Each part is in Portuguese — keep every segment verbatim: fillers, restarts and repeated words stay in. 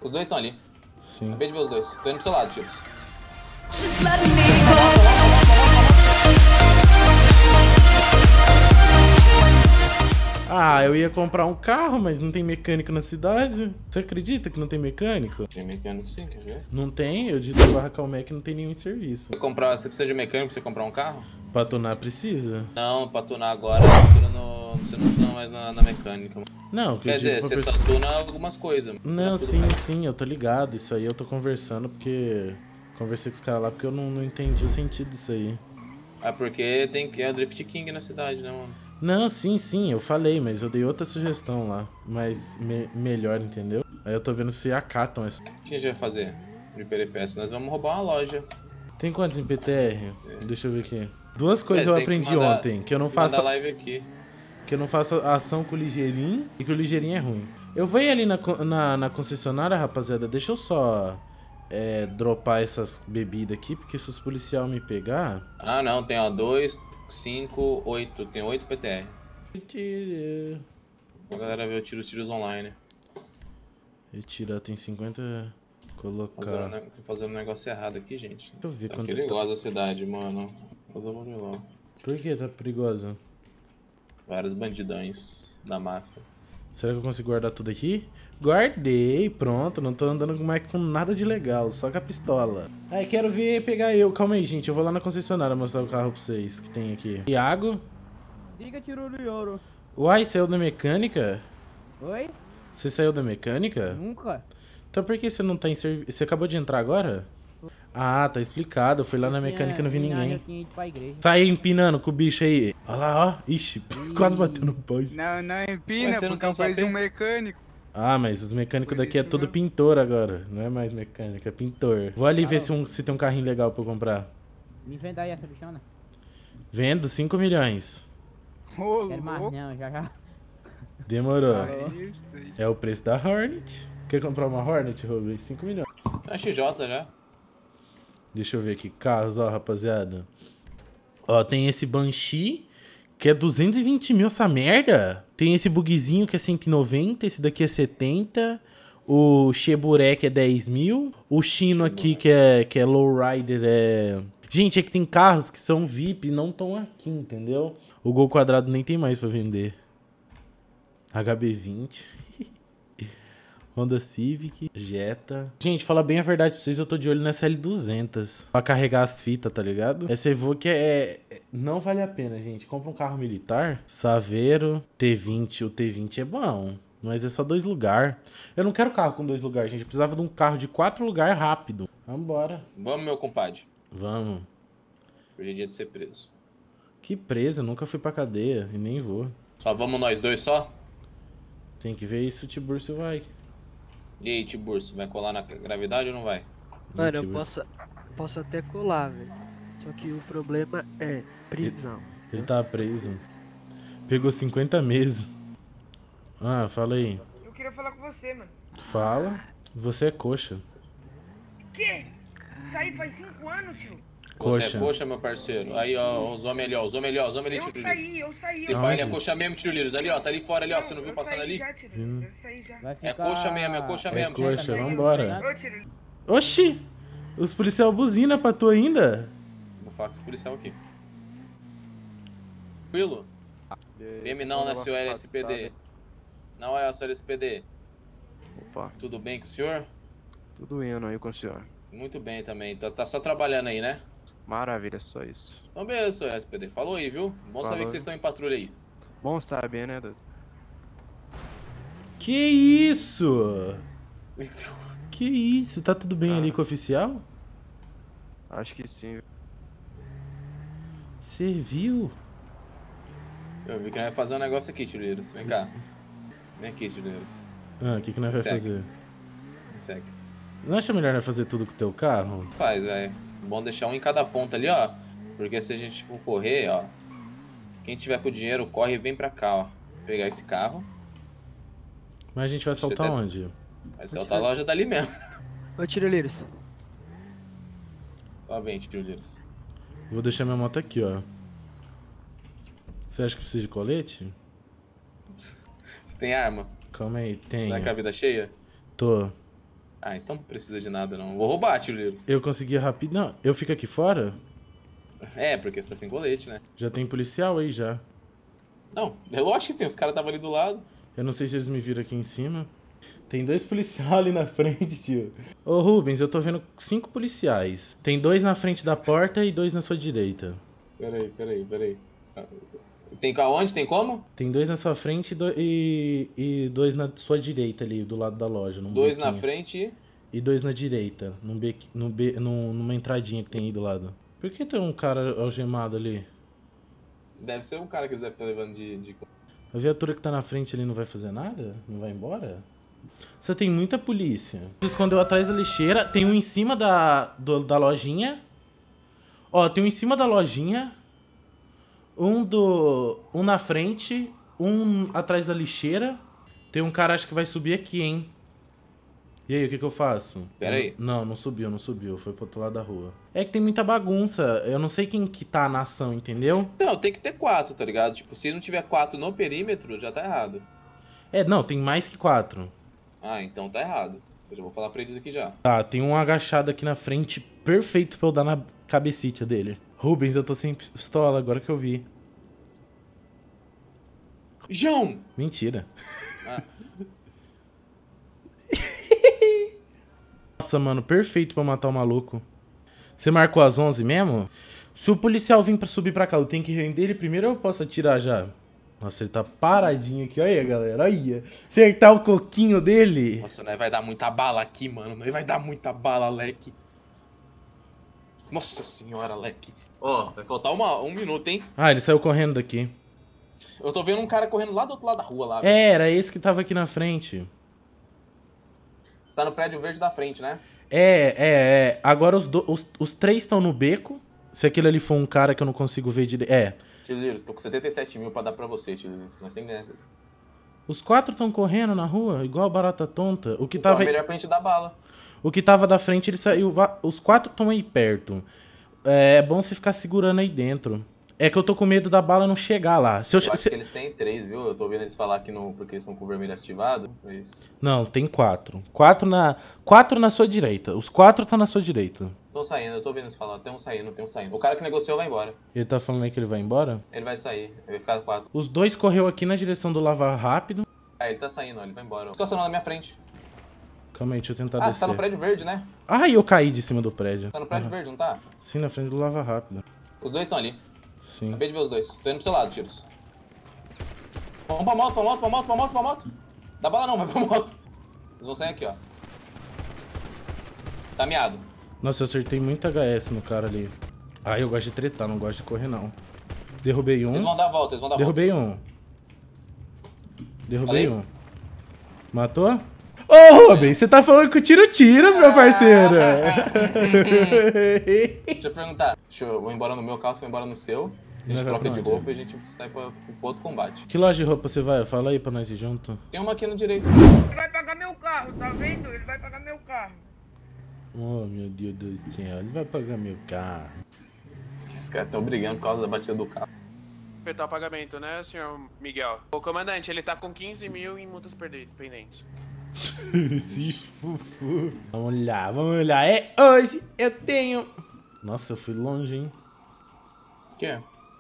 Os dois estão ali. Sim. Acabei de ver os dois. Tô indo pro seu lado, Tiros. Ah, eu ia comprar um carro, mas não tem mecânico na cidade. Você acredita que não tem mecânico? Tem mecânico sim, quer ver? Não tem, eu dito barra Calmec não tem nenhum serviço. Você, comprar, você precisa de mecânico pra você comprar um carro? Pra tunar precisa? Não, pra tunar agora, você não, você não tuna mais na, na mecânica. Não, que Quer eu digo dizer, pra você pessoa... só tuna algumas coisas. Não, sim, mais. sim, eu tô ligado. Isso aí eu tô conversando porque... Conversei com os caras lá porque eu não, não entendi o sentido disso aí. Ah, porque tem é o Drift King na cidade, né, mano? Não, sim, sim, eu falei, mas eu dei outra sugestão lá. Mas me melhor, entendeu? Aí eu tô vendo se acatam essa. O que a gente vai fazer de peripécia? Nós vamos roubar uma loja. Tem quantos em P T R? Sim. Deixa eu ver aqui. Duas coisas É, eu você tem que aprendi mandar- ontem. Que eu não Manda faço... live aqui. Que eu não faço ação com o ligeirinho e que o ligeirinho é ruim. Eu vou ir ali na, con- na, na concessionária, rapaziada. Deixa eu só é, dropar essas bebidas aqui, porque se os policiais me pegar... Ah, não, tem ó, dois, cinco, oito. Tem oito P T R. A galera vê o tiro tiros online. Retirar tem cinquenta... Colocar... Fazendo, ne- tô fazendo um negócio errado aqui, gente. Deixa eu ver Tá quanto perigosa a cidade, mano. Vou fazer um bagulho. Por que tá perigosa? Vários bandidões da máfia. Será que eu consigo guardar tudo aqui? Guardei, pronto, não tô andando mais com nada de legal, só com a pistola. Aí quero ver pegar eu, calma aí gente, eu vou lá na concessionária mostrar o carro pra vocês que tem aqui. Iago? Diga, tirou do ouro. Uai, saiu da mecânica? Oi? Você saiu da mecânica? Nunca? Então por que você não tá em serviço? Você acabou de entrar agora? Ah, tá explicado, eu fui lá na mecânica e não vi ninguém. Eu tinha ido pra igreja. Sai empinando com o bicho aí. Olha lá, ó. Ixi, quase bateu no poste. Não, não empina, Ué, você não porque eu tem um preciso de um sapê? mecânico. Ah, mas os mecânicos Por daqui é isso tudo mesmo. pintor agora. Não é mais mecânico, é pintor. Vou ali ver se, um, se tem um carrinho legal pra eu comprar. Me venda aí essa bichona. Vendo cinco milhões. Ô, Quero mais louco. não, já já. Demorou. Aí, isso aí. É o preço da Hornet. Quer comprar uma Hornet, Rubens? cinco milhões. É X J já. Deixa eu ver aqui. Carros, ó, rapaziada. Ó, tem esse Banshee, que é duzentos e vinte mil essa merda. Tem esse bugzinho que é cento e noventa, esse daqui é setenta. O Cheburek é dez mil. O Chino aqui, que é, que é Lowrider, é... Gente, é que tem carros que são V I P e não estão aqui, entendeu? O Gol Quadrado nem tem mais pra vender. H B vinte. Honda Civic, Jetta. Gente, falar bem a verdade pra vocês, eu tô de olho nessa L duzentos. Pra carregar as fitas, tá ligado? Essa Evoque é... é... Não vale a pena, gente. Compra um carro militar. Saveiro, T vinte. O T vinte é bom, mas é só dois lugares. Eu não quero carro com dois lugares, gente. Eu precisava de um carro de quatro lugares rápido. Vambora. Vamos, meu compadre. Vamos. Hoje é dia de ser preso. Que preso, eu nunca fui pra cadeia e nem vou. Só vamos nós dois só? Tem que ver se o Tiburcio vai. E aí, Tiburcio, vai colar na gravidade ou não vai? Mano, eu Tiburcio. posso, posso até colar, velho. Só que o problema é prisão. Ele tá preso. Pegou cinquenta meses. Ah, fala aí. Eu queria falar com você, mano. Fala. Você é coxa. Que? Isso aí faz cinco anos, tio. Você Coxa. é coxa, meu parceiro. Aí, ó, os homens ali, ó. Os homens ali, ó. Os homens ali, Eu tiro saí, eu saí. Se eu pai, ele é Aonde? coxa mesmo, tiro livros. Ali, ó. Tá ali fora, ali, ó. Você não viu eu passando saí ali? Já, tiro. Hum. Eu saí já. Vai É ficar... coxa mesmo, é coxa É mesmo. coxa, Eu vambora. saí. Ô, tiro. Oxi! Os policiais buzina pra tu ainda? Vou falar com esse policial aqui. Tranquilo? P M não, né, senhor L S P D? Não é, senhor L S P D. Opa, Tudo bem com o senhor? tudo indo aí com o senhor. Muito bem também. Tá, tá só trabalhando aí, né? Maravilha, só isso. Então beleza, senhor L S P D. Falou aí, viu? Bom saber Falou. que vocês estão em patrulha aí. Bom saber, né, doutor? Que isso? Que isso? Tá tudo bem Ah. ali com o oficial? Acho que sim. Você viu? Eu vi que nós vai fazer um negócio aqui, tireiros. Vem cá. Vem aqui, tireiros. Ah, o que, que nós vai Segue. fazer? Segue. Não acha melhor nós fazer tudo com o teu carro? Faz, velho. Bom deixar um em cada ponta ali, ó. Porque se a gente for correr, ó. Quem tiver com o dinheiro, corre e vem pra cá, ó. Pegar esse carro. Mas a gente vai Acho que soltar até- onde? Vai ser outra loja dali mesmo. Ô, Tiroleiros. Só vem, tireiros. Vou deixar minha moto aqui, ó. Você acha que precisa de colete? Você tem arma? Calma aí, tem. Tá com a vida cheia? Tô. Ah, então não precisa de nada não. Vou roubar, tio Liros. Eu consegui rápido. Não, eu fico aqui fora? É, porque você tá sem colete, né? Já tem policial aí já. Não, é lógico que tem. Os caras estavam ali do lado. Eu não sei se eles me viram aqui em cima. Tem dois policiais ali na frente, tio. Ô, Rubens, eu tô vendo cinco policiais. Tem dois na frente da porta e dois na sua direita. Peraí, peraí, peraí. Tem aonde? Tem como? Tem dois na sua frente e, do- e- e dois na sua direita ali, do lado da loja. Num Dois na bequinho. frente e... E dois na direita, num bequi, num be, num- numa entradinha que tem aí do lado. Por que tem um cara algemado ali? Deve ser um cara que eles devem estar levando de... de... A viatura que tá na frente ali não vai fazer nada? Não vai embora? Você tem muita polícia. Se escondeu atrás da lixeira. Tem um em cima da, do- da lojinha. Ó, tem um em cima da lojinha. Um do... Um na frente. Um atrás da lixeira. Tem um cara, acho que vai subir aqui, hein? E aí, o que que eu faço? Pera aí. Não, não subiu, não subiu. Foi pro outro lado da rua. É que tem muita bagunça. Eu não sei quem que tá na ação, entendeu? Não, tem que ter quatro, tá ligado? Tipo, se não tiver quatro no perímetro, já tá errado. É, não, tem mais que quatro. Ah, então tá errado. Eu já vou falar pra eles aqui já. Tá, tem um agachado aqui na frente, perfeito pra eu dar na cabecita dele. Rubens, eu tô sem pistola, agora que eu vi. João! Mentira. Ah. Nossa, mano, perfeito pra matar o maluco. Você marcou às onze mesmo? Se o policial vir pra subir pra cá, eu tenho que render ele primeiro ou eu posso atirar já? Nossa, ele tá paradinho aqui. Olha aí, galera, olha. Acertar o coquinho dele. Nossa, nós vai dar muita bala aqui, mano. Nós vai dar muita bala, leque. Nossa senhora, leque. Ó, vai faltar uma, um minuto, hein? Ah, ele saiu correndo daqui. Eu tô vendo um cara correndo lá do outro lado da rua, lá. É, era esse que tava aqui na frente. Você tá no prédio verde da frente, né? É, é, é. Agora os, do- os, os três estão no beco. Se aquele ali for um cara que eu não consigo ver direito. É. Tio Liros, tô com setenta e sete mil pra dar pra você, tio Liros. Nós temos nessa. Os quatro estão correndo na rua, igual a barata tonta. O que Então tava, é melhor pra gente dar bala. o que tava da frente, ele saiu. va- Os quatro estão aí perto. É bom você ficar segurando aí dentro. É que eu tô com medo da bala não chegar lá. Se eu, Eu che- acho se- que eles têm três, viu? Eu tô ouvindo eles falar que no... porque eles estão com o vermelho ativado. É isso. Não, tem quatro. Quatro na, quatro na sua direita. Os quatro estão na sua direita. Tô saindo, eu tô ouvindo eles falar. Tem um saindo, tem um saindo. O cara que negociou vai embora. Ele tá falando aí que ele vai embora? Ele vai sair. Ele vai ficar quatro. Os dois correu aqui na direção do Lava Rápido. Ah, ele tá saindo, ó. Ele vai embora. Estacionou na minha frente. Calma aí, deixa eu tentar Ah, você descer. tá no prédio verde, né? Ai, eu caí de cima do prédio. Tá no prédio verde, não tá? Sim, na frente do Lava Rápido. Os dois estão ali. Sim. Acabei de ver os dois. Tô indo pro seu lado, tiros. Vamos pra moto, pra moto, pra moto, pra moto, pra moto. Dá bala não, vai pra moto. Eles vão sair aqui, ó. Tá miado. Nossa, eu acertei muito H S no cara ali. Ah, eu gosto de tretar, não gosto de correr, não. Derrubei um. Eles vão dar a volta, eles vão dar a volta. Derrubei um. Derrubei Falei? um. Matou? Ô, Rubens, você tá falando que eu tiro tiros, meu parceiro. Deixa eu perguntar. Deixa eu, eu vou embora no meu carro, você vai embora no seu. A gente Vai troca pra de onde? roupa e a gente sai pra, pro outro combate. Que loja de roupa você vai? Fala aí pra nós ir junto. Tem uma aqui no direito. Ele vai pagar meu carro, tá vendo? Ele vai pagar meu carro. Oh, meu Deus do céu. Ele vai pagar meu carro. Os caras estão brigando por causa da batida do carro. Apertar o pagamento, né, senhor Miguel? Ô, comandante, ele tá com quinze mil em multas perdi- pendentes. Se fufu. Vamos lá, vamos lá. É hoje eu tenho... Nossa, eu fui longe, hein? O quê?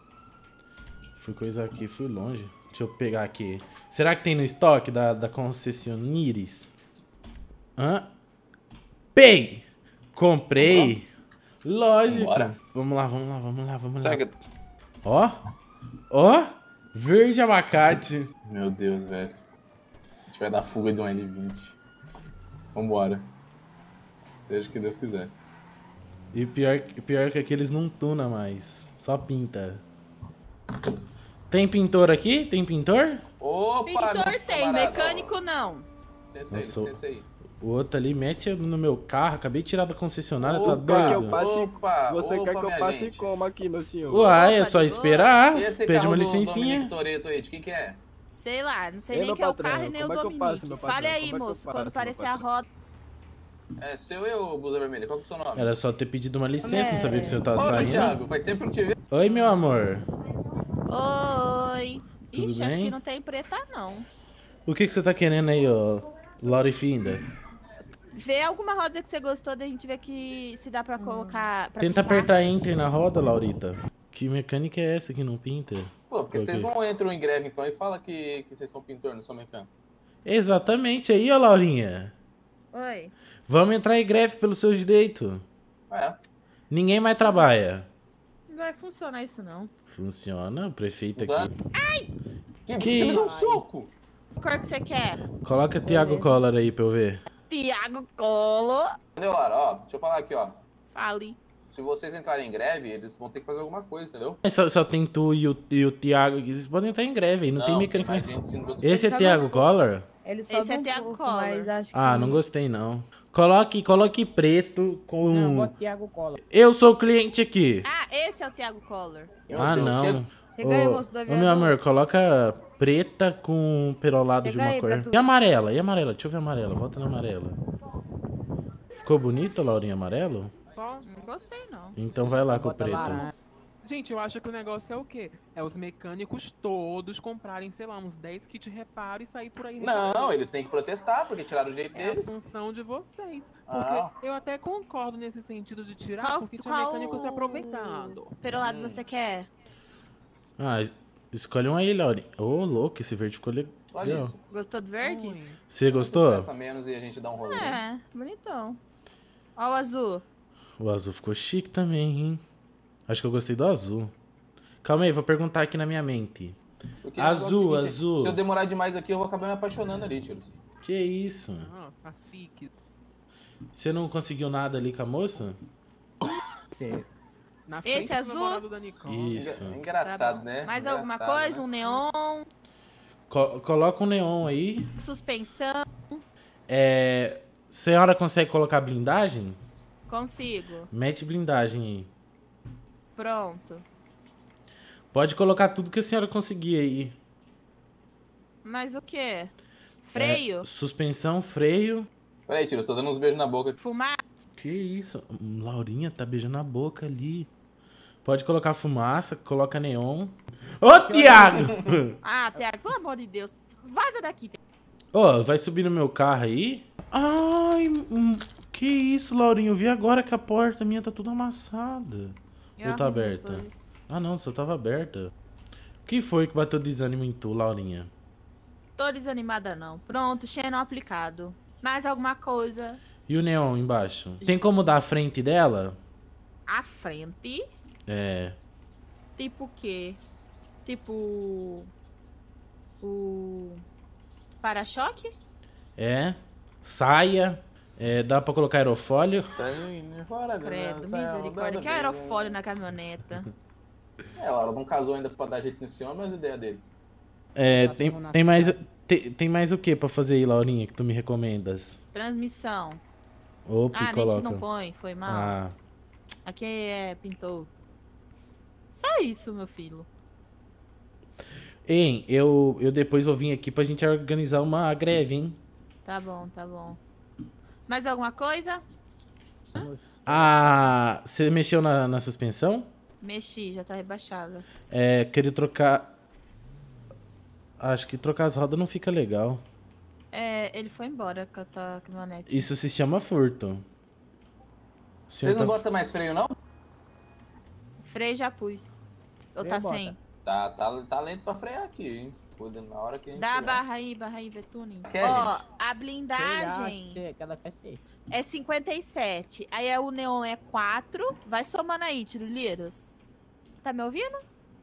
Fui coisa aqui, fui longe. Deixa eu pegar aqui. Será que tem no estoque da, da concessioníris? Hã? Pei! Comprei! Lógico. Vambora. Vamos lá, vamos lá, vamos lá, vamos lá. Será que... Ó! Ó! Verde abacate. Meu Deus, velho. A gente vai dar fuga de um L vinte. Vambora. Seja o que Deus quiser. E pior, pior que aqui eles não tuna mais. Só pinta. Tem pintor aqui? Tem pintor? Opa, Pintor meu tem, camarada, mecânico ó. não. Licença aí, Nossa, licença aí. O outro ali mete no meu carro. Acabei de tirar da concessionária, tá Opa, doido? passe- Opa, Você opa, quer que eu minha passe gente. como aqui, meu senhor? Uai, é Opa, só de esperar. E esse Pede carro uma do licencinha. Dominique Toretto aí, de quem que é? Sei lá, não sei Ei, nem meu quem é o patrão, carro e nem o como é que eu Dominique. passo, meu patrão? Fale aí, Como é que eu moço, passo, quando meu aparecer a patrão? roda. É, seu eu, blusa vermelha, qual que é o seu nome? Era só ter pedido uma licença, não sabia que você tava Ô, saindo. Thiago, faz tempo que eu te ver. Oi, meu amor. Oi. Tudo Ixi, acho bem? que não tem preta, não. O que, que você tá querendo aí, ó? Laura e Finda? Vê alguma roda que você gostou, daí a gente vê que se dá pra colocar. Pra Tenta pintar. apertar Enter na roda, Laurita. Que mecânica é essa que não pinta? Pô, porque Ok. vocês não entram em greve então e fala que, que vocês são pintor, não são mecânico. Exatamente aí, ó, Laurinha. Oi. Vamos entrar em greve pelos seus direitos. É. Ninguém mais trabalha. Não vai funcionar isso, não. Funciona, o prefeito Tá. aqui. Que, Que você me deu um isso? soco! Que cor que você quer? Coloca Thiago Collor aí pra eu ver. Tiago Colo. Entendeu, Lara? Ó, deixa eu falar aqui, ó. Fale. Se vocês entrarem em greve, eles vão ter que fazer alguma coisa, entendeu? Mas Só, só tem tu e o, e o Thiago aqui. Vocês podem entrar em greve aí, não, tem mecânica. mais gente sim do outro Esse é Ele Thiago só Collor? Ele sobe Esse é um Thiago pouco, Collor. mas acho que... Ah, não gostei não. Coloque, coloque preto com... Não, bota Thiago Cola. Eu sou o cliente aqui. Ah, esse é o Thiago Collor. Meu ah, Deus, não. Chega aí, Ô, moço do ô, aviador. meu amor, coloca preta com perolado Chega de uma aí cor. pra tu E amarela, e amarela? Deixa eu ver a amarela, volta na amarela. Ficou bonito, Laurinha, amarelo? Só. Não gostei, não. Então vai lá com o Bota preto. laranja. Gente, eu acho que o negócio é o quê? É os mecânicos todos comprarem, sei lá, uns dez kits de reparo e sair por aí. Não, reparando. eles têm que protestar, porque tiraram o jeito É a deles. função de vocês. Porque Ah. eu até concordo nesse sentido de tirar, Qual- porque tinha qual mecânico se aproveitando. Perolado Hum. você quer? Ah, es- escolhe um aí, Laurinha. Ô, louco, esse verde ficou legal. Olha isso. Gostou do verde? Ui. Você gostou? Gasta menos e a gente dá um rolê. É, bonitão. Ó o azul. O azul ficou chique também, hein? Acho que eu gostei do azul. Calma aí, vou perguntar aqui na minha mente. Porque o negócio é o Azul, seguinte, azul. Se eu demorar demais aqui, eu vou acabar me apaixonando ali, tiros. Que isso? Nossa, fique. Você não conseguiu nada ali com a moça? Na Esse frente do azul? namorado da Nicole. Isso. Engra- Tá Engraçado, bom. né? Mais alguma Engraçado, coisa? né? Um neon? Co- coloca um neon aí. Suspensão? É... Senhora consegue colocar blindagem? Consigo. Mete blindagem aí. Pronto. Pode colocar tudo que a senhora conseguir aí. Mais o quê? Freio? É, suspensão, freio. Peraí, Tiros, tô dando uns beijos na boca. Fumaça? Que isso? Hum, Laurinha tá beijando a boca ali. Pode colocar fumaça, coloca neon. Ô, Thiago! Ah, Thiago, pelo amor de Deus. Vaza daqui. Ô, vai subir no meu carro aí? Ai, hum, que isso, Laurinha? Eu vi agora que a porta minha tá toda amassada. Eu Ou tá arrumo aberta? depois. Ah, não, só tava aberta. O que foi que bateu desânimo em tu, Laurinha? Tô desanimada não. Pronto, Xenon aplicado. Mais alguma coisa? E o neon embaixo? Tem como dar a frente dela? À frente? É. Tipo o quê? Tipo... O... Para-choque? É. Saia. É, dá pra colocar aerofólio. Credo, misericórdia. Que aerofólio na caminhoneta. É, Laura, não casou ainda pra dar jeito nesse homem, mas a ideia dele. É, tem, tem mais... Tem, tem mais o que pra fazer aí, Laurinha, que tu me recomendas? Transmissão. Opa, Ah, nem coloca. que não põe, foi mal. Ah, Aqui é pintor. Só isso, meu filho. hein, eu, eu depois vou vir aqui pra gente organizar uma greve, hein? Tá bom, tá bom. Mais alguma coisa? Ah, você mexeu na, na suspensão? Mexi, já tá rebaixada. É, queria trocar... Acho que trocar as rodas não fica legal. É, ele foi embora com a tua caminhonete. Isso se chama furto. O senhor Vocês não tá- botam mais freio, não? Freio já pus. Ou Freio tá bota. sem? Tá, tá, tá lento pra frear aqui, hein? Cuida na hora que a gente Dá a tiver. barra aí, barra aí, Vetuning. Quer, Ó, gente? a blindagem Sei lá, que ela quer ser. é cinquenta e sete. Aí é o neon é quatro. Vai somando aí, Tiruliros. Tá me ouvindo?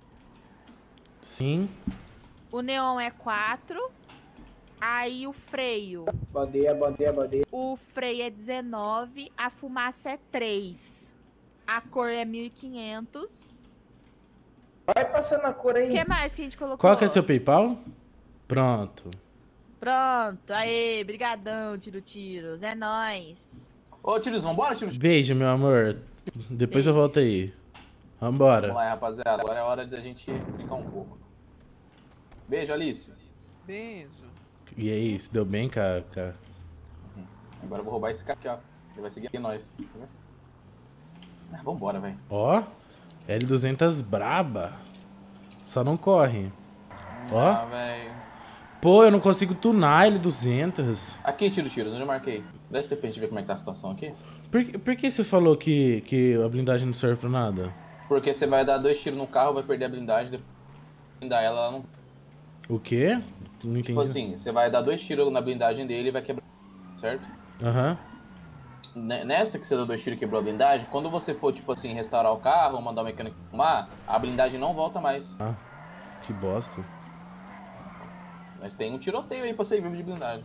Sim. O neon é quatro. Aí o freio. Bom dia, bom dia, bom dia. O freio é dezenove. A fumaça é três. A cor é mil e quinhentos. Vai passando a cor O aí. que mais que a gente colocou? Qual que é seu PayPal? Pronto. Pronto. Aê, brigadão, Tiro Tiros. É nóis. Ô, Tiros, vambora, Tiros? Beijo, meu amor. Depois eu volto aí. Vamos Vambora. lá, rapaziada. Agora é hora da gente ficar um pouco. Beijo, Alice. Beijo. E aí, se deu bem, cara? cara? Agora eu vou roubar esse cara aqui, ó. Ele vai seguir nós. Tá vendo? Ah, vambora, velho. Ó, L duzentos braba. Só não corre. Ó, Ah, velho. Pô, eu não consigo tunar L duzentos. Aqui, tiro, tiro, onde eu marquei. Desce pra gente ver como é que tá a situação aqui. Por, que- por que você falou que, que a blindagem não serve pra nada? Porque você vai dar dois tiros no carro, vai perder a blindagem, depois blindar ela, ela não... O quê? Não entendi. Tipo assim, você vai dar dois tiros na blindagem dele e vai quebrar, certo? Aham. Ne- Nessa que você deu dois tiros e quebrou a blindagem, quando você for, tipo assim, restaurar o carro ou mandar o mecânico arrumar, a blindagem não volta mais. Ah, que bosta. Mas tem um tiroteio aí pra ser vivo de blindagem.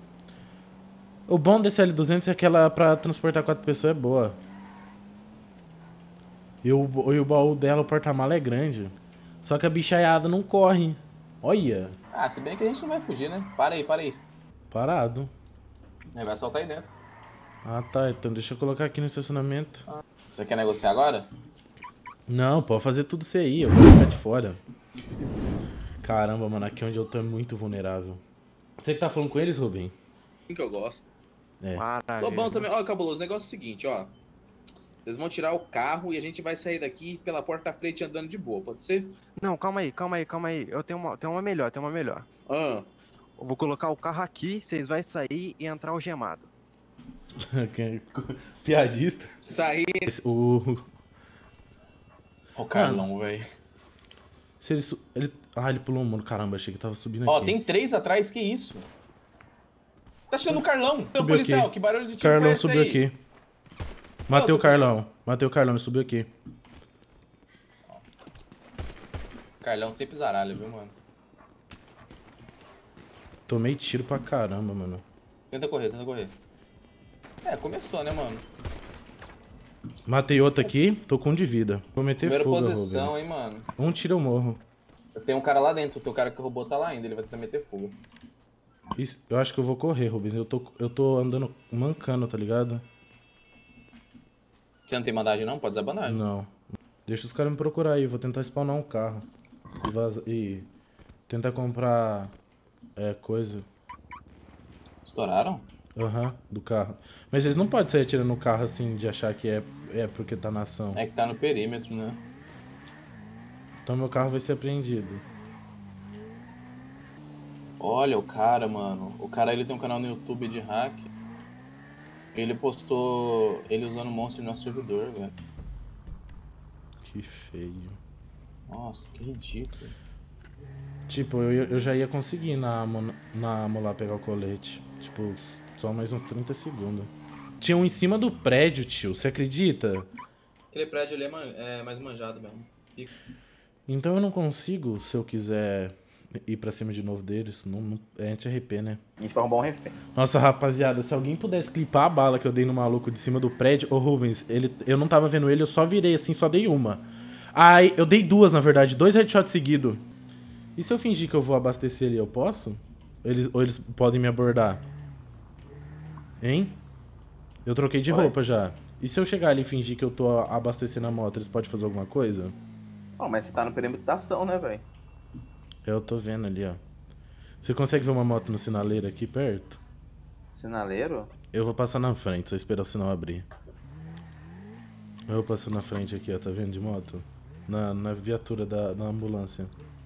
O bom desse L duzentos é que ela pra transportar quatro pessoas é boa. E o, e o baú dela, o porta-mala é grande. Só que a bichaiada não corre. Olha. Ah, se bem que a gente não vai fugir, né? Para aí, para aí. Parado. Ele vai soltar aí dentro. Ah, tá. Então deixa eu colocar aqui no estacionamento. Você quer negociar agora? Não, pode fazer tudo isso aí. Eu vou ficar de fora. Caramba, mano. Aqui onde eu tô é muito vulnerável. Você que tá falando com eles, Rubem? Sim que eu gosto. É. Maravilha. Tô bom também. Ó, Cabuloso, o negócio é o seguinte, ó. Vocês vão tirar o carro e a gente vai sair daqui pela porta da frente andando de boa, pode ser? Não, calma aí, calma aí, calma aí. Eu tenho uma, tenho uma melhor, tenho uma melhor. Ah, Eu vou colocar o carro aqui, vocês vão sair e entrar algemado. Piadista. sair... Esse- O... Ó o Carlão, velho. Se ele, su- ele... Ah, ele pulou um muro. Caramba, achei que tava subindo Ó, aqui. tem três atrás, que isso? Tá tirando o Carlão. Seu Subiu policial, aqui. que barulho de tiro Carlão foi esse subiu aí? aqui. Matei o Nossa, Carlão. Matei o Carlão, ele subiu aqui. Carlão sempre zaralha, viu, mano? Tomei tiro pra caramba, mano. Tenta correr, tenta correr. É, começou, né, mano? Matei outro aqui, tô com um de vida. Vou meter Primeira fuga, posição, Rubens. hein, mano. Um tiro eu morro. Tem um cara lá dentro, o teu cara que roubou tá lá ainda, ele vai tentar meter fuga. Isso- eu acho que eu vou correr, Rubens. Eu tô, eu tô andando mancando, tá ligado? Você não tem bandagem não? Pode usar bandagem. Não. Deixa os caras me procurar aí. Vou tentar spawnar um carro. E, vaza- e tentar comprar é, coisa. Estouraram? Aham, do carro. Mas eles não podem sair atirando no carro assim de achar que é, é porque tá na ação. É que tá no perímetro, né? Então meu carro vai ser apreendido. Olha o cara, mano. O cara, ele tem um canal no YouTube de hack. Ele postou ele usando monstro no nosso servidor, velho. Que feio. Nossa, que ridículo. Tipo, eu, ia- eu já ia conseguir na, amo- na amo lá pegar o colete. Tipo, só mais uns trinta segundos. Tinha um em cima do prédio, tio. Você acredita? Aquele prédio ali é, man- é mais manjado mesmo. E- Então eu não consigo, se eu quiser ir pra cima de novo deles. Não, não, é anti-R P, né? A gente vai arrumar um refém. Nossa, rapaziada, se alguém pudesse clipar a bala que eu dei no maluco de cima do prédio... Ô, Rubens, ele, eu não tava vendo ele, eu só virei assim, só dei uma. Aí, eu dei duas, na verdade. Dois headshots seguidos. E se eu fingir que eu vou abastecer ele, eu posso? Eles, ou eles podem me abordar? Hein? Eu troquei de Oi? roupa já. E se eu chegar ali e fingir que eu tô abastecendo a moto, eles podem fazer alguma coisa? Ó, mas você tá no perímetro da ação, né, velho? Eu tô vendo ali, ó. Você consegue ver uma moto no sinaleiro aqui perto? Sinaleiro? Eu vou passar na frente, só esperar o sinal abrir. Eu vou passar na frente aqui, ó, tá vendo de moto? Na, na viatura da, da ambulância.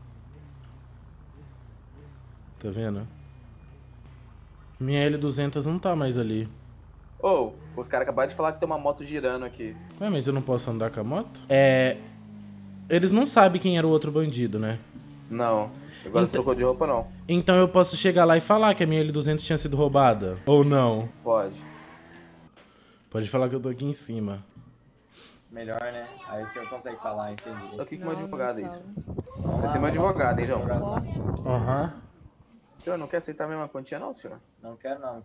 Tá vendo? Minha L duzentos não tá mais ali. Ô, os caras acabaram de falar que tem uma moto girando aqui. Ué, mas eu não posso andar com a moto? É... Eles não sabem quem era o outro bandido, né? Não. Agora Então- você trocou de roupa, não. Então eu posso chegar lá e falar que a minha L duzentos tinha sido roubada. Ou não? Pode. Pode falar que eu tô aqui em cima. Melhor, né? Aí o senhor consegue falar, entendi. Tô aqui com uma advogada, isso. Vamos Vai lá, ser meu vamos advogado, lá, hein, João? advogado. Aham. O senhor não quer aceitar a mesma quantia, não, senhor? Não quero não.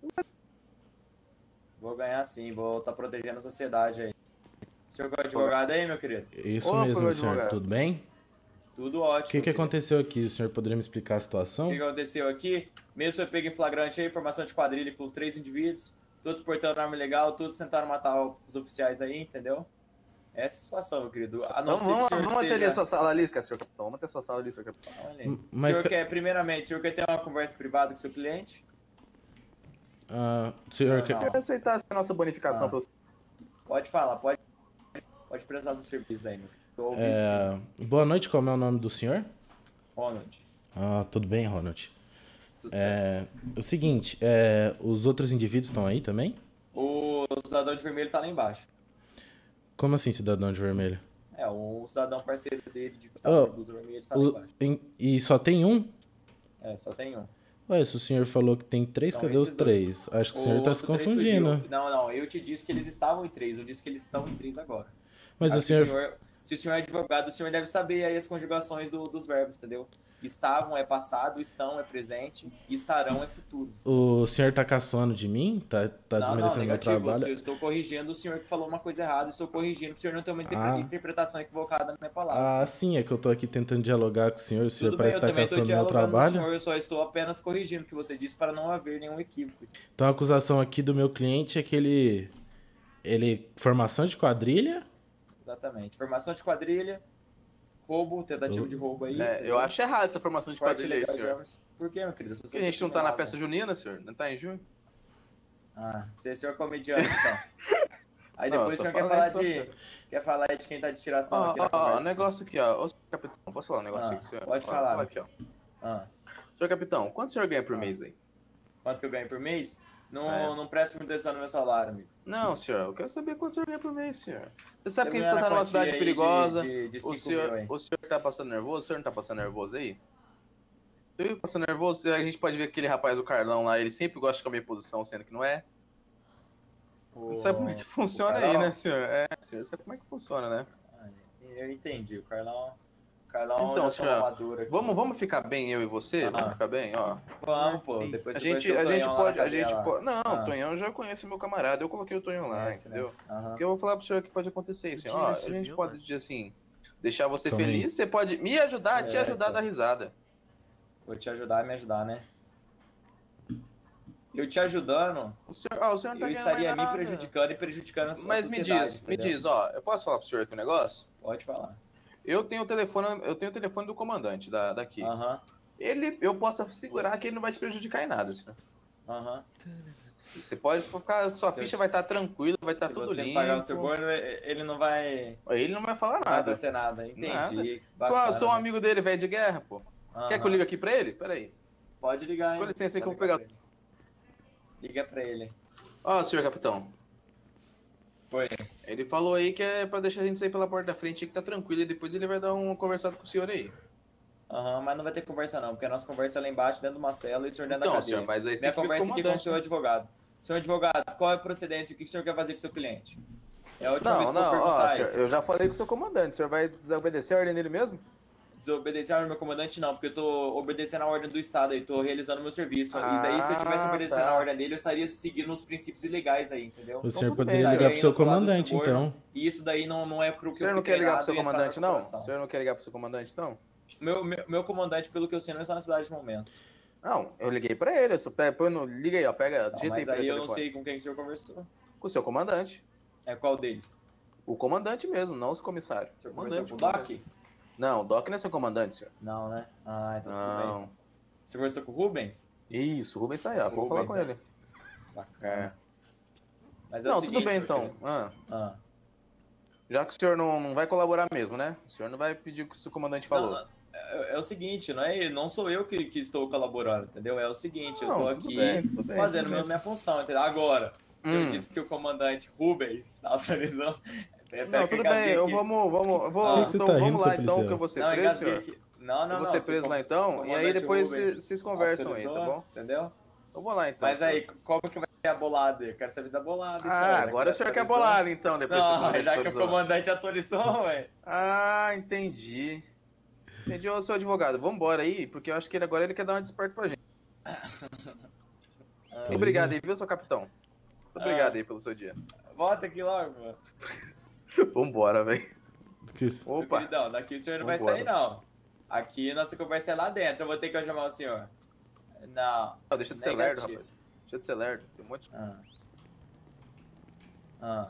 Vou ganhar sim, vou estar protegendo a sociedade aí. O senhor é advogado aí, meu querido? Isso Opa, mesmo, meu senhor. advogado. Tudo bem? Tudo ótimo. O que, que aconteceu aqui? O senhor poderia me explicar a situação? O que aconteceu aqui? Mesmo foi pego em flagrante aí, formação de quadrilha com os três indivíduos, todos portando arma ilegal, todos tentaram matar os oficiais aí, entendeu? Essa é a situação, meu querido. A não Vamos, ser que o vamos, senhor vamos manter ali a seja... sua sala ali, senhor capitão. Vamos manter a sua sala ali, senhor capitão. Olha aí. Mas o senhor ca- quer, primeiramente, o senhor quer ter uma conversa privada com seu cliente? Ah, senhor, Não, que- Se o senhor aceitasse a nossa bonificação Ah. pelo... Pode falar, pode, pode prestar seu serviço aí, meu filho. Tô ouvindo sim. é... boa noite, como é o nome do senhor? Ronald. Ah, tudo bem, Ronald. Tudo certo. É, o seguinte, é, os outros indivíduos estão aí também? O cidadão de vermelho tá lá embaixo. Como assim, cidadão de vermelho? É, o cidadão parceiro dele de Oh, de blusa vermelha está lá o- embaixo. em- e só tem um? É, só tem um. Ué, se o senhor falou que tem três, São cadê os esses dois. três? Acho que o senhor tá se outro três confundindo. fugiu. Não, não, eu te disse que eles estavam em três, eu disse que eles estão em três agora. Mas o Acho que senhor... Se o senhor é advogado, o senhor deve saber aí as conjugações do- dos verbos, entendeu? Estavam é passado, estão é presente, estarão é futuro. O senhor tá caçoando de mim? Tá, tá não, não, desmerecendo meu negativo. trabalho? Eu estou corrigindo o senhor que falou uma coisa errada, estou corrigindo para o senhor não ter uma interpre- Ah. interpretação equivocada da minha palavra. Ah, sim, é que eu tô aqui tentando dialogar com o senhor. O senhor Tudo bem, parece eu estar também estou caçando meu dialogando com o trabalho. senhor, eu só estou apenas corrigindo o que você disse para não haver nenhum equívoco. Então a acusação aqui do meu cliente é que ele... Ele... Formação de quadrilha? Exatamente. Formação de quadrilha, roubo, tentativa de roubo aí. É, eu acho errado essa formação de Porte quadrilha aí, ilegal de senhor. armas. Por que, meu querido? Porque a gente não tá na festa junina, senhor? Não tá em junho? Ah, você é senhor comediante, então. Aí Não, depois o só senhor quer falei falar só, de... senhor. Quer falar aí de quem tá de tiração Ó, aqui na ó, ó, conversa. o negócio aqui, ó. Ô, senhor capitão, posso falar um negócio Ah, aqui com o senhor? pode Ó, falar, ó, aqui, ó. Ah, Senhor capitão, quanto o senhor ganha por Ah. mês aí? quanto que eu ganho por mês? Não, É. não presta muita atenção no meu salário, amigo. Não, senhor, eu quero saber quanto o senhor ganha por mês, senhor. Você sabe que a Eu gente ganho tá na numa quantia cidade aí perigosa. de- de- de o, cinco senhor, mil aí. o senhor tá passando nervoso? O senhor não tá passando nervoso aí? O senhor passando nervoso? A gente pode ver aquele rapaz do Carlão lá, ele sempre gosta de comer posição, sendo que não é. Não sabe como é que funciona aí, Carlão? né, senhor? É, senhor, sabe como é que funciona, né? Ah, eu entendi, o Carlão... O Carlão Então, já senhor, tomou uma dura aqui. Vamos, vamos ficar bem, eu e você? Ah. Vamos ficar bem, ó. Vamos, pô. Depois A você gente, conheceu o a gente Tonhão lá na pode, a cadeia gente lá. pode. Não, Ah. o Tonhão já conhece meu camarada, eu coloquei o Tonhão lá, Conhece, né? entendeu? Aham. Porque eu vou falar pro senhor o que pode acontecer, assim, ó. A Tira, gente subiu, pode mano. dizer assim, deixar você Calma aí. feliz, você pode me ajudar, te Certo. ajudar a dar risada. Vou te ajudar e me ajudar, né? Eu te ajudando, O senhor, ó, o senhor não tá eu ganhando estaria mais me nada. prejudicando e prejudicando a sua Mas me sociedade. diz, me entendeu? diz, ó, eu posso falar pro senhor aqui um negócio? Pode falar. Eu tenho o telefone, eu tenho o telefone do comandante da, daqui. Aham, Ele, eu posso assegurar que ele não vai te prejudicar em nada, senhor. aham. Você pode ficar, sua Se ficha eu- vai estar tranquila, vai estar Se tudo você limpo. pagar o seu bônus, ele não vai, Ele não vai falar não vai nada. acontecer nada. Entendi. Nada. Bacana, Pô, eu sou um né? amigo dele, velho de guerra, pô. Quer que eu Aham. ligue aqui pra ele? Pera aí. Pode ligar, hein? Com licença aí que eu Pode vou ligar pegar- pra ele. Liga pra ele. Ó, senhor capitão. Oi. Ele falou aí que é pra deixar a gente sair pela porta da frente, que tá tranquilo, e depois ele vai dar um conversado com o senhor aí. Aham, mas não vai ter conversa não, porque a nossa conversa é lá embaixo, dentro de uma cela, e o senhor dentro Então, da cadeia. senhor, mas aí você Minha tem que ver com o conversa aqui com o comandante, seu né? advogado. Senhor advogado, qual é a procedência? O que o senhor quer fazer com o seu cliente? É a última vez Não, que eu vou não, ó, perguntar aí. senhor, eu já falei com o seu comandante, o senhor vai desobedecer a ordem dele mesmo? Desobedecer a ordem do meu comandante, não, porque eu tô obedecendo a ordem do Estado aí, tô realizando meu serviço. Ah, Isso aí, se eu tivesse obedecendo tá. a ordem dele, eu estaria seguindo os princípios ilegais aí, entendeu? O senhor tudo poderia bem, ligar aí pro seu indo pro lado do comandante, suborno, então. E isso daí não, não é pro O que eu senhor não fui quer ligar pro treinado seu e entrar na comandante, não? O corporação. senhor não quer ligar pro seu comandante, não? Meu, meu, meu comandante, pelo que eu sei, não está na cidade de momento. Não, eu liguei pra ele, eu só pega, põe no, liga aí, ó, pega, Não, digita aí mas pra aí ele o eu não telefone. sei com quem o senhor conversou. Com o seu comandante. É qual deles? O comandante mesmo, não os comissários. O senhor conversou com o comandante. Doc? Não, o Doc não é seu comandante, senhor. Não, né? Ah, então tudo bem. Não. Você conversou com o Rubens? Isso, o Rubens tá aí, ó. Vou falar Rubens, com né? ele. Bacana. É. Mas é Não, o seguinte, tudo bem meu então. querido. Ah, Ah. já que o senhor não, não vai colaborar mesmo, né? O senhor não vai pedir o que o seu comandante falou. Não, é, é o seguinte, não, é, não sou eu que, que estou colaborando, entendeu? É o seguinte, eu Não, tô tudo aqui bem, tudo bem, fazendo tudo minha, bem. minha função, entendeu? Agora, se Hum. eu disse que o comandante Rubens autorizou... Pera, pera Não, que eu tudo engasguei bem, eu aqui. vamos, vamos, eu vou, Por que que você então tá rindo, vamos lá seu então, policial? que eu vou ser Não, eu preso, engasguei senhor. aqui. Não, não, Eu vou não. ser se preso o lá com- então, se o e aí comandante depois Rubens vocês- vocês conversam aí, tá autorizou, bom? Entendeu? Eu vou lá então. Mas senhor. aí, como que vai ser a bolada? Eu quero saber da bolada. então, Ah, já agora o que senhor quer autorizou. bolado então, depois que o Não, comandante já que o autorizou. comandante autorizou, velho. Ah, entendi. Entendi, ô seu advogado. Vambora aí, porque eu acho que ele agora ele quer dar uma desperta pra gente. Ah, Obrigado aí, viu, seu capitão? Muito obrigado aí pelo seu dia. Volta aqui logo, mano. Vambora, velho. Que isso? Meu Opa. queridão, daqui o senhor não vai Vambora. sair, não. Aqui nossa conversa é lá dentro. Eu vou ter que chamar o senhor. Não. Ah, deixa de ser lerdo, Negativo. rapaz. Deixa de ser lerdo. Tem um monte de... Ah. Ah.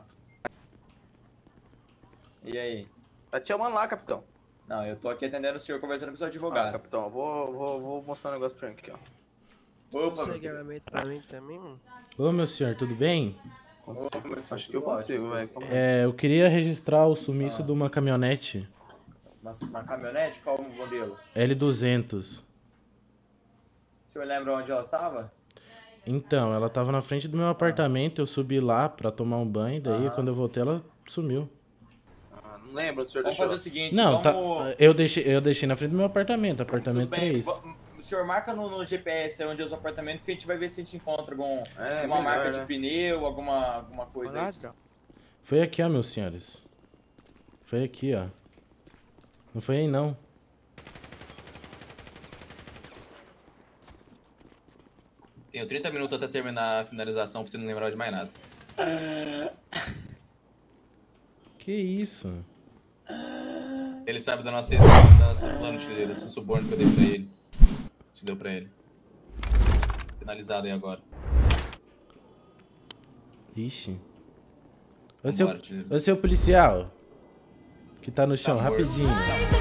E aí? Tá te chamando lá, capitão. Não, eu tô aqui atendendo o senhor, conversando com o seu Ah, advogado. capitão, eu vou, vou, vou mostrar um negócio pra ele aqui, ó. Opa, meu Consegue querido. armamento pra mim também, mano? Ô, meu senhor, tudo bem? Consigo. Ô, meu senhor, Acho que eu tudo consigo, ótimo, velho. tudo É, eu queria registrar o sumiço Ah. de uma caminhonete Uma, uma caminhonete? Qual o modelo? L duzentos. O senhor lembra onde ela estava? Então, ela tava na frente do meu apartamento, eu subi lá pra tomar um banho, daí Aham. quando eu voltei ela sumiu. Ah, não lembro onde o senhor Vamos deixou. fazer o seguinte, Não, vamos... tá, eu, deixei, eu deixei na frente do meu apartamento, Tudo apartamento bem, três. va- o senhor marca no, no G P S onde é os apartamentos, que a gente vai ver se a gente encontra algum, É, alguma melhor, marca né? de pneu, alguma, alguma coisa aí. Ladrão. Foi aqui, ó, meus senhores. Foi aqui, ó. Não foi aí, não. Tenho trinta minutos até terminar a finalização pra você não lembrar de mais nada. Que isso? Ele sabe da nossa existência, da nosso plano de desse suborno que eu dei pra ele. Te deu pra ele. Finalizado aí agora. Ixi. Ô seu, Vambora, tio. ô seu policial. Que tá no chão, Tá morto. rapidinho.